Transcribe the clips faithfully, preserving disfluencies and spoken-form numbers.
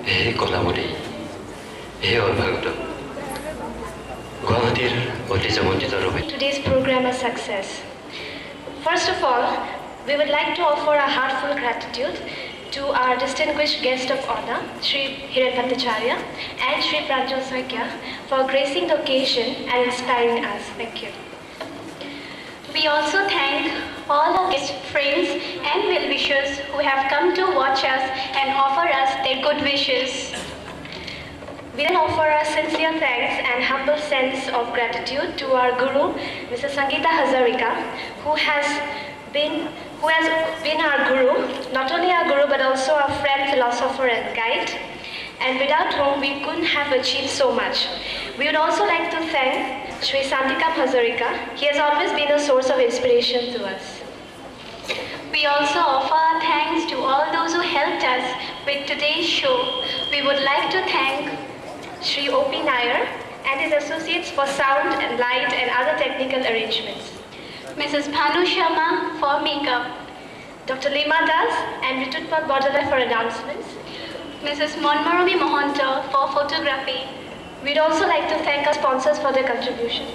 Hey Kolamuri, hey Bhagavatam. Guwahatiর ঐতিহ্যমণ্ডিত রূপে Today's program a success. First of all, we would like to offer a heartfelt gratitude to our distinguished guest of honor, Shri Hiren Bhattacharya and Shri Pranjal Soikya, for gracing the occasion and inspiring us. Thank you. We also thank all our guest friends and well-wishers who have come to watch us and offer us their good wishes. We then offer our sincere thanks and humble sense of gratitude to our Guru, Missus Sangeeta Hazarika, who has been who has been our Guru, not only our Guru but also our friend, philosopher and guide, and without whom we couldn't have achieved so much. We would also like to thank Shri Santikam Hazarika. He has always been a source of inspiration to us. We also offer our thanks to all those who helped us with today's show. We would like to thank Shri O P Nair and his associates for sound and light and other technical arrangements. Missus Bhanu Sharma for makeup. Doctor Lima Das and Ritutpal Bodala for announcements. Missus Monmaromi Mohanto for photography. We'd also like to thank our sponsors for their contributions.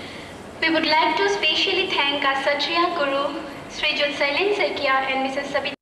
We would like to specially thank our Satriya Guru, Sri Jyotsailen Saikia and Missus Sabita